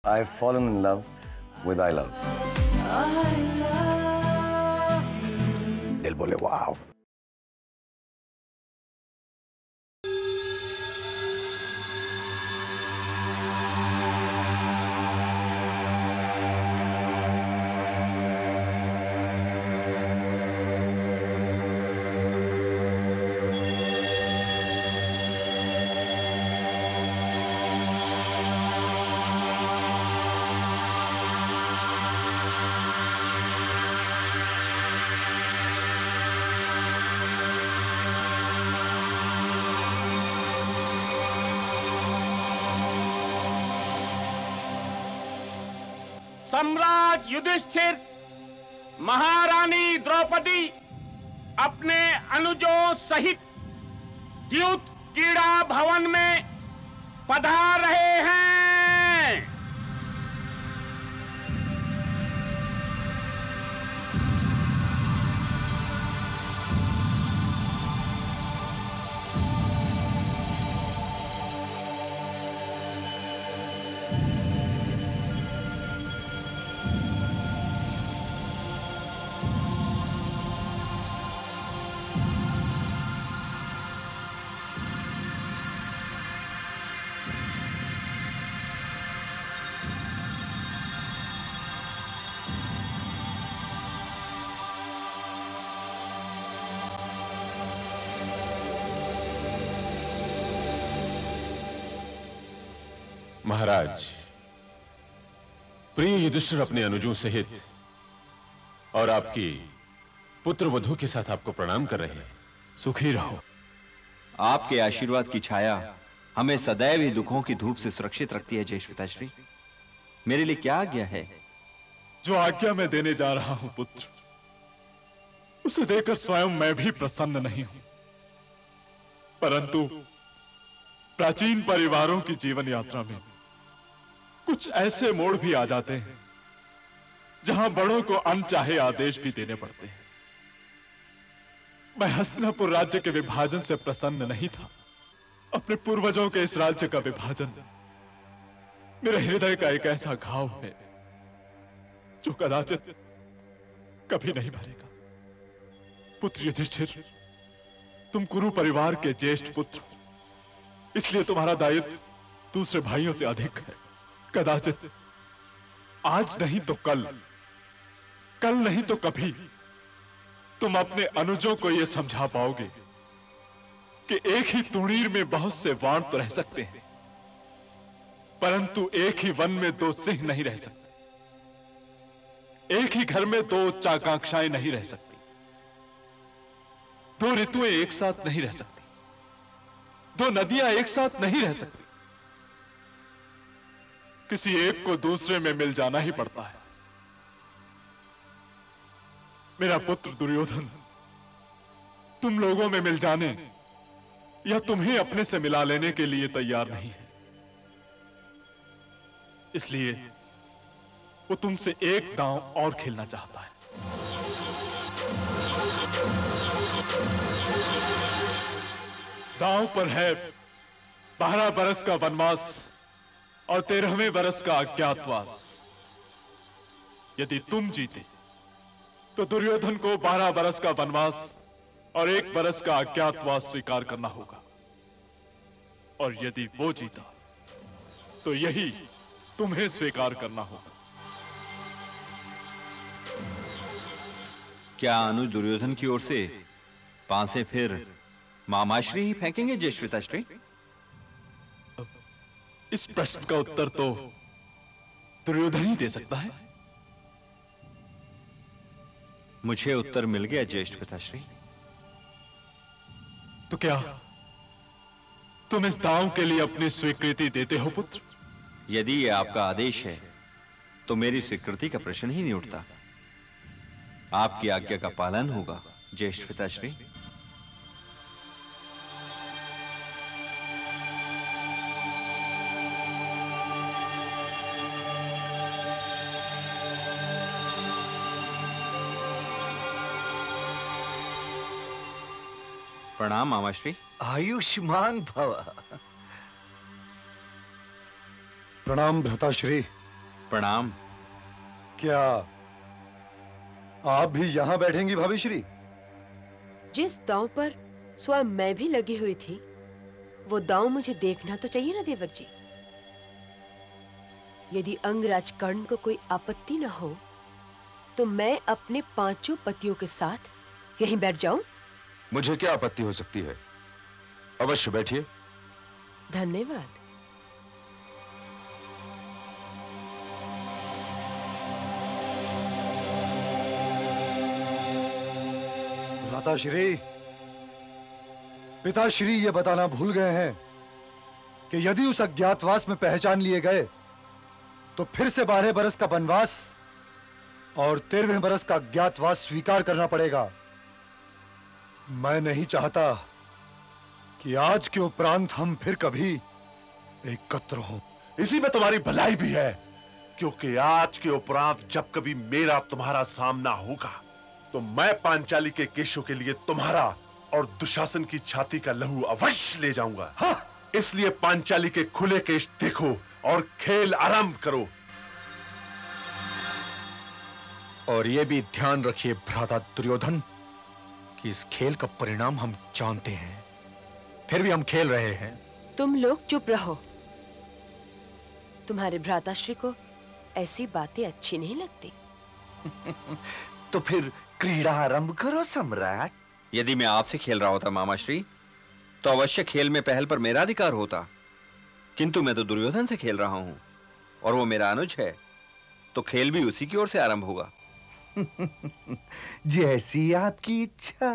I've fallen in love with I love. दिल बोले वाव. सम्राट युधिष्ठिर, महारानी द्रौपदी अपने अनुजों सहित द्यूत क्रीड़ा भवन में पधार रहे हैं। महाराज, प्रिय युधिष्ठिर अपने अनुजों सहित और आपकी पुत्र वधू के साथ आपको प्रणाम कर रहे हैं। सुखी रहो। आपके आशीर्वाद की छाया हमें सदैव ही दुखों की धूप से सुरक्षित रखती है। ज्येष्ठ पिताश्री, मेरे लिए क्या आज्ञा है? जो आज्ञा मैं देने जा रहा हूं पुत्र, उसे देकर स्वयं मैं भी प्रसन्न नहीं हूं, परंतु प्राचीन परिवारों की जीवन यात्रा में कुछ ऐसे मोड़ भी आ जाते हैं जहां बड़ों को अनचाहे आदेश भी देने पड़ते हैं। मैं हस्तिनापुर राज्य के विभाजन से प्रसन्न नहीं था। अपने पूर्वजों के इस राज्य का विभाजन मेरे हृदय का एक ऐसा घाव है जो कदाचित कभी नहीं भरेगा। पुत्र युधिष्ठिर, तुम कुरु परिवार के ज्येष्ठ पुत्र, इसलिए तुम्हारा दायित्व दूसरे भाइयों से अधिक है। कदाचित आज नहीं तो कल, कल नहीं तो कभी तुम अपने अनुजों को यह समझा पाओगे कि एक ही तुणीर में बहुत से वाण तो रह सकते हैं, परंतु एक ही वन में दो सिंह नहीं रह सकते। एक ही घर में दो चाकांक्षाएं नहीं रह सकती। दो ऋतुएं एक साथ नहीं रह सकती। दो नदियां एक साथ नहीं रह सकती। किसी एक को दूसरे में मिल जाना ही पड़ता है। मेरा पुत्र दुर्योधन तुम लोगों में मिल जाने या तुम्हें अपने से मिला लेने के लिए तैयार नहीं है, इसलिए वो तुमसे एक दांव और खेलना चाहता है। दांव पर है 12 बरस का वनवास और 13वें बरस का अज्ञातवास। यदि तुम जीते तो दुर्योधन को 12 बरस का वनवास और 1 बरस का अज्ञातवास स्वीकार करना होगा, और यदि वो जीता तो यही तुम्हें स्वीकार करना होगा। क्या अनुज दुर्योधन की ओर से पांसे फिर मामाश्री ही फेंकेंगे ज्येष्ठ पिताश्री? इस प्रश्न का उत्तर तो दुर्योधन ही दे सकता है। मुझे उत्तर मिल गया ज्येष्ठ पिताश्री। तो क्या तुम इस दांव के लिए अपनी स्वीकृति देते हो पुत्र? यदि ये आपका आदेश है तो मेरी स्वीकृति का प्रश्न ही नहीं उठता। आपकी आज्ञा का पालन होगा ज्येष्ठ पिताश्री। प्रणाम मामाश्री। आयुष्मान भव। प्रणाम भ्राताश्री। प्रणाम। क्या आप भी यहाँ बैठेंगी भाभी श्री? जिस दांव पर स्वयं मैं भी लगी हुई थी, वो दांव मुझे देखना तो चाहिए ना देवर जी। यदि अंगराज कर्ण को कोई आपत्ति न हो तो मैं अपने 5 पतियों के साथ यहीं बैठ जाऊं? मुझे क्या आपत्ति हो सकती है? अवश्य बैठिए। धन्यवाद। माताश्री, पिताश्री ये बताना भूल गए हैं कि यदि उस अज्ञातवास में पहचान लिए गए तो फिर से 12 बरस का वनवास और 13वें बरस का अज्ञातवास स्वीकार करना पड़ेगा। मैं नहीं चाहता कि आज के उपरांत हम फिर कभी एकत्र हों। इसी में तुम्हारी भलाई भी है, क्योंकि आज के उपरांत जब कभी मेरा तुम्हारा सामना होगा तो मैं पांचाली के केशों के लिए तुम्हारा और दुशासन की छाती का लहू अवश्य ले जाऊंगा। हाँ। इसलिए पांचाली के खुले केश देखो और खेल आरंभ करो। और ये भी ध्यान रखिए भ्राता दुर्योधन कि इस खेल का परिणाम हम जानते हैं, फिर भी हम खेल रहे हैं। तुम लोग चुप रहो। तुम्हारे भ्राताश्री को ऐसी बातें अच्छी नहीं लगती। तो फिर क्रीड़ा आरंभ करो सम्राट। यदि मैं आपसे खेल रहा होता मामाश्री तो अवश्य खेल में पहल पर मेरा अधिकार होता, किंतु मैं तो दुर्योधन से खेल रहा हूं और वो मेरा अनुज है, तो खेल भी उसी की ओर से आरंभ होगा। जैसी आपकी इच्छा।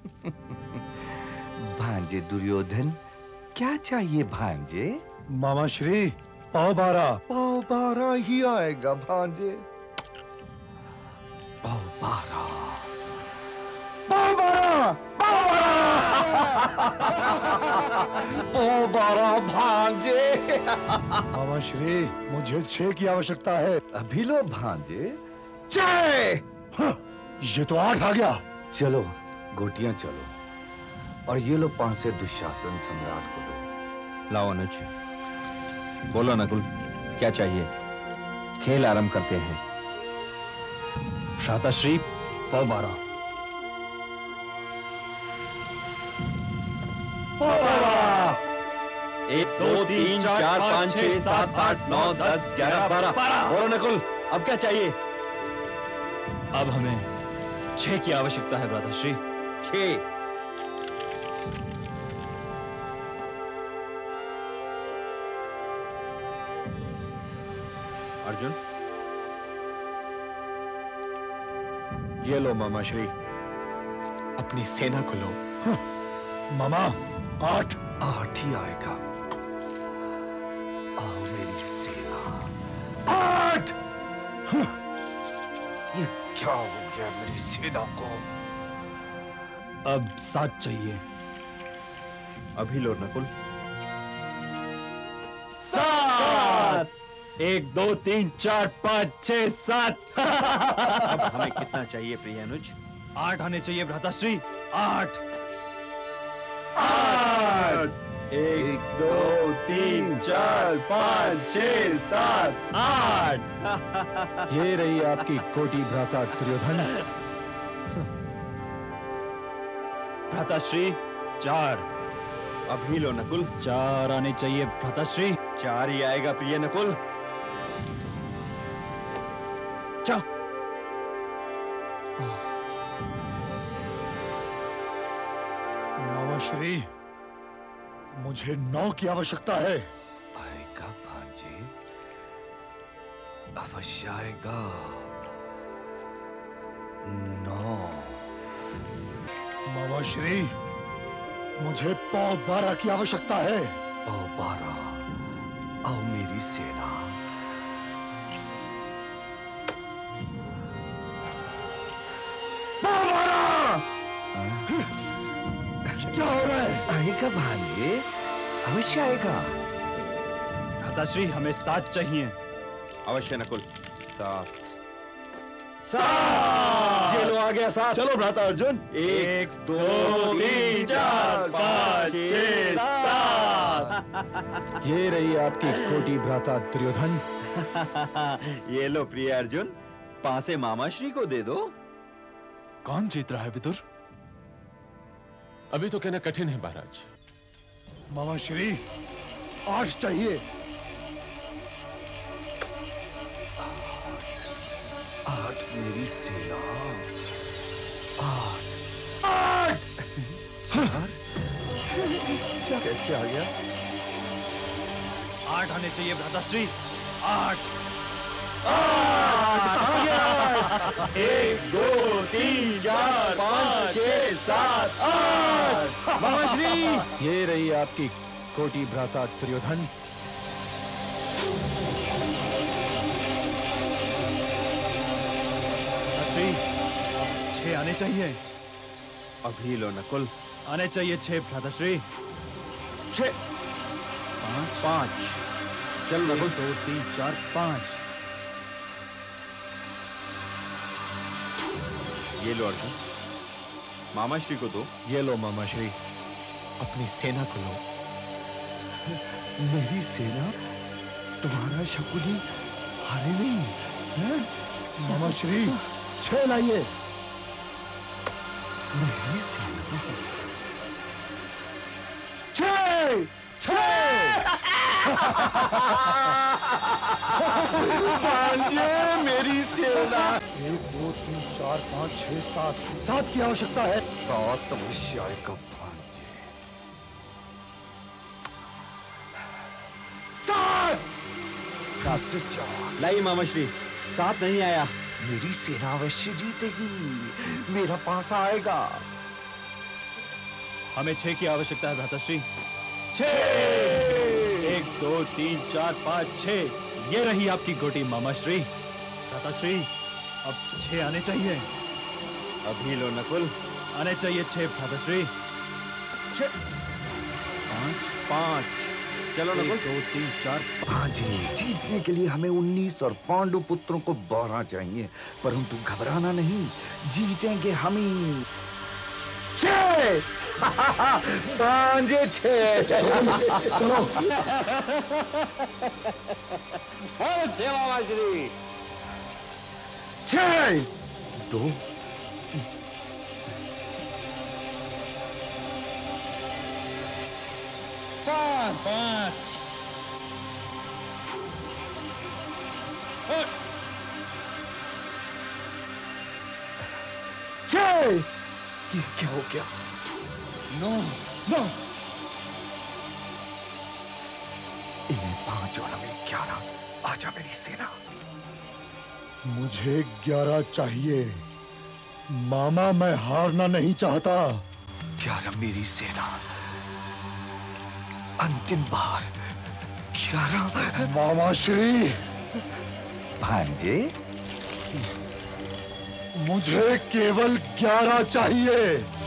भांजे दुर्योधन, क्या चाहिए भांजे? मामाश्री, पाव 12। पाव 12 ही आएगा भांजे। पाव 12। पाव 12। पाव 12 भांजे। मामाश्री, मुझे 6 की आवश्यकता है। अभी लो भांजे। 6। ये तो 8 आ गया। चलो गोटियां चलो, और ये लो 5 से दुशासन सम्राट को दो। लाओ अनुज, बोलो नकुल, क्या चाहिए? खेल आरंभ करते हैं। भ्राताश्री, पाव 12। 1 2 3 4 5 6 7 8 9 10 11 12। बोलो नकुल, अब क्या चाहिए? अब हमें 6 की आवश्यकता है भ्राताश्री। 6। अर्जुन, ये लो मामाश्री, अपनी सेना को लो। मामा, 8। 8 ही आएगा। आओ मेरी सेना। 8। ये क्या हो गया मेरी सेना को? अब 7 चाहिए। अभी लो नकुल। 7। 1 2 3 4 5 6 7। अब हमें कितना चाहिए प्रिय अनुज? 8 आने चाहिए भ्राताश्री। 8। 8। 1 2 3 4 5 6 7 8। ये रही आपकी कोटी भ्राता दुर्योधन। भ्राताश्री, 4। अभी लो नकुल। 4 आने चाहिए भ्राताश्री। 4 ही आएगा प्रिय नकुल। जा। मामाश्री, मुझे 9 की आवश्यकता है। आएगा भांजे, अवश्य आएगा। 9। मामाश्री, मुझे पाव 12 की आवश्यकता है। पाव 12। आओ मेरी सेना। क्या हो रहा है? आएगा भांजे, अवश्य आएगा। भ्राताश्री, हमें 7 चाहिए। अवश्य नकुल। 7। ये लो आ गया 7। चलो भ्राता अर्जुन। 1 2 3 4 5 6 7। ये रही आपकी कोटी भ्राता दुर्योधन। ये लो प्रिय अर्जुन, पासे मामाश्री को दे दो। कौन जीत रहा है विदुर? अभी तो कहना कठिन है महाराज। मामाश्री 8 चाहिए। 8 मेरी सेना। 8 कैसे आ गया? 8 आने चाहिए भ्राताश्री। 8 1 2 3 4 5 6 7 8। मामाश्री, ये रही आपकी कोटि भ्राता दुर्योधन। श्री 6 आने चाहिए। अभी लो नकुल। आने चाहिए 6 भ्राताश्री। 6 5 चल नकुल। 2 3 4 5। ये लो अर्जुन, मामाश्री को दो। ये लो मामाश्री, अपनी सेना को लो। मेरी सेना? तुम्हारा शकुनी हारे नहीं है? मामाश्री 6 लाइए। मेरी सेना 6 मेरी सेना। 1 2 3 4 5 6 7 7 की आवश्यकता है। 7 अवश्य आएगा भांजे। 7 से 4। लाई मामाश्री, 7 नहीं आया। मेरी सेना अवश्य जीतेगी। मेरा पासा आएगा। हमें 6 की आवश्यकता है भ्राताश्री। 6 1 2 3 4 5 6। ये रही आपकी गोटी मामाश्री। भ्राताश्री, अब 6 आने चाहिए। अभी लो नकुल। आने चाहिए 6 भ्राताश्री। 6 5 चलो नकुल। 2 3 4 भांजे, जीतने के लिए हमें 19 और पांडु पुत्रों को 12 चाहिए, परंतु घबराना नहीं, जीतेंगे हम ही। 6 भांजे 6। चलो 6 मामाश्री। 6 2 5 ये क्या हो गया? 9 इन्हें 5 और हमें 11। आजा मेरी सेना। मुझे 11 चाहिए। मामा, मैं हारना नहीं चाहता। 11 मेरी सेना। अंतिम बार 11। मामाश्री, भांजे, मुझे केवल 11 चाहिए।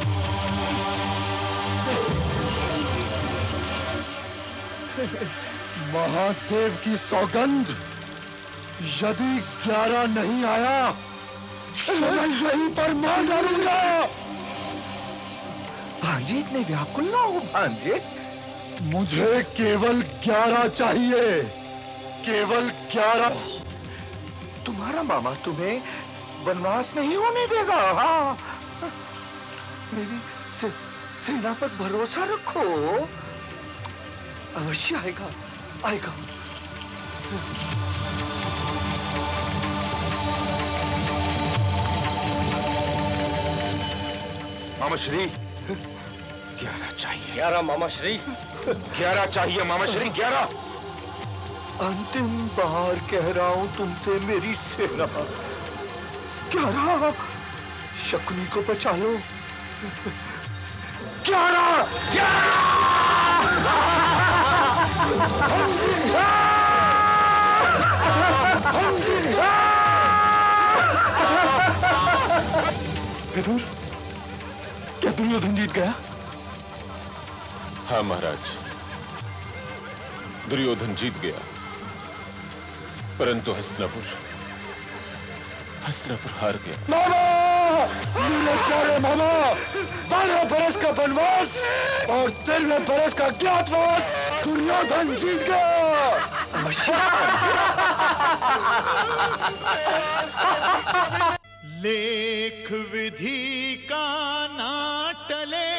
महादेव की सौगंध, यदि 11 नहीं आया तो मैं यहीं पर मार डालूंगा। भांजे, इतने व्याकुल ना हो भांजे। मुझे केवल 11 चाहिए। केवल 11। तुम्हारा मामा तुम्हें वनवास नहीं होने देगा। हाँ, मेरी सेना पर भरोसा रखो। अवश्य आएगा, आएगा। मामाश्री 11 चाहिए। 11 मामाश्री। 11 चाहिए मामाश्री। 11 अंतिम बार कह रहा हूं तुमसे मेरी सेना। 11 शकुनी को बचा लो। 11 विदुर, क्या दुर्योधन जीत गया? हाँ महाराज, दुर्योधन जीत गया, परंतु हस्तिनापुर हार गया। मामा, मेरे प्यारे मामा, 12 बरस का वनवास और 13वें बरस का ज्ञातवास, दुर्योधन जीत गया। लेख विधि का ना टले,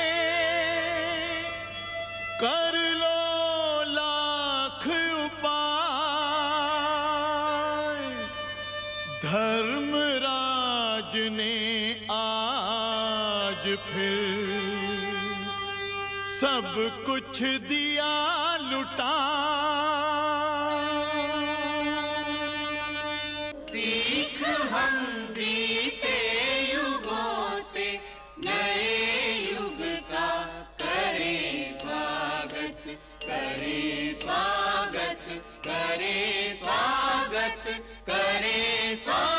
कर लो लाख उपाय। धर्मराज ने आज फिर सब कुछ दिया लुटा। सीख हम बीते युगों से नए युग का करें स्वागत, करें स्वागत, करें स्वागत, करें स्वागत।